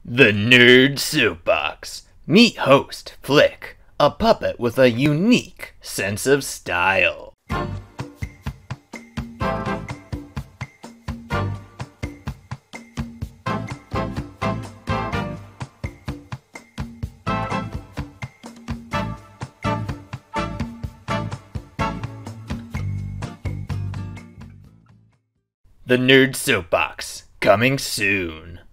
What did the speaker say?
The Nerd Soapbox. Meet host Flick, a puppet with a unique sense of style. The Nerd Soapbox, coming soon.